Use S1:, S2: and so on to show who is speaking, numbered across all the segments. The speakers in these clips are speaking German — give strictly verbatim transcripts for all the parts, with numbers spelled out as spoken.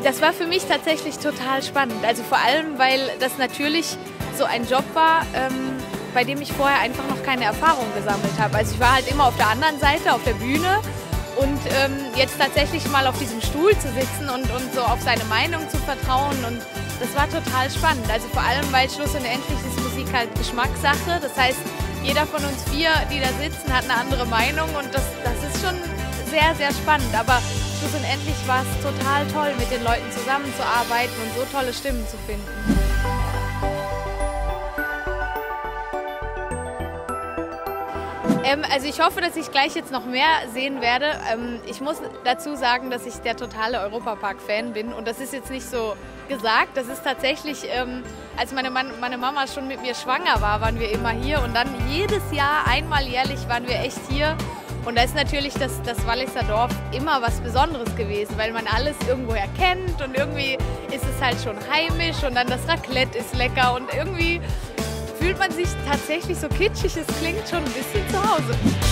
S1: Das war für mich tatsächlich total spannend. Also vor allem, weil das natürlich so ein Job war, ähm, bei dem ich vorher einfach noch keine Erfahrung gesammelt habe. Also ich war halt immer auf der anderen Seite, auf der Bühne. Und ähm, jetzt tatsächlich mal auf diesem Stuhl zu sitzen und, und so auf seine Meinung zu vertrauen, und das war total spannend. Also vor allem, weil schlussendlich ist Musik halt Geschmackssache. Das heißt, jeder von uns vier, die da sitzen, hat eine andere Meinung, und das, das ist schon sehr, sehr spannend. Aber schlussendlich war es total toll, mit den Leuten zusammenzuarbeiten und so tolle Stimmen zu finden. Ähm, also ich hoffe, dass ich gleich jetzt noch mehr sehen werde. Ähm, ich muss dazu sagen, dass ich der totale Europapark-Fan bin, und das ist jetzt nicht so gesagt. Das ist tatsächlich, ähm, als meine, Mann, meine Mama schon mit mir schwanger war, waren wir immer hier, und dann jedes Jahr, einmal jährlich, waren wir echt hier. Und da ist natürlich das, das Walliser Dorf immer was Besonderes gewesen, weil man alles irgendwoher kennt, und irgendwie ist es halt schon heimisch, und dann das Raclette ist lecker, und irgendwie fühlt man sich tatsächlich so kitschig, es klingt schon ein bisschen zu Hause.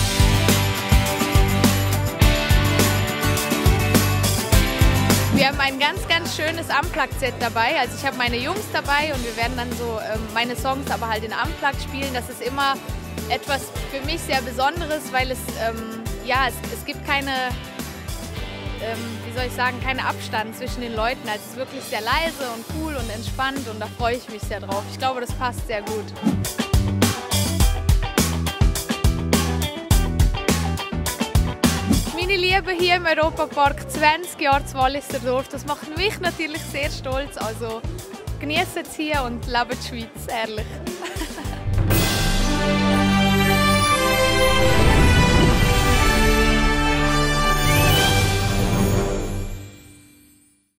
S1: Wir haben ein ganz, ganz schönes Unplugged-Set dabei. Also ich habe meine Jungs dabei, und wir werden dann so ähm, meine Songs aber halt in Unplugged spielen. Das ist immer etwas für mich sehr Besonderes, weil es, ähm, ja, es, es gibt keine, ähm, wie soll ich sagen, keinen Abstand zwischen den Leuten. Also es ist wirklich sehr leise und cool und entspannt, und da freue ich mich sehr drauf. Ich glaube, das passt sehr gut. Meine Liebe hier im Europapark, zwanzig Jahre zu Walliser Dorf, das macht mich natürlich sehr stolz. Also genießt es hier und lebt die Schweiz, ehrlich.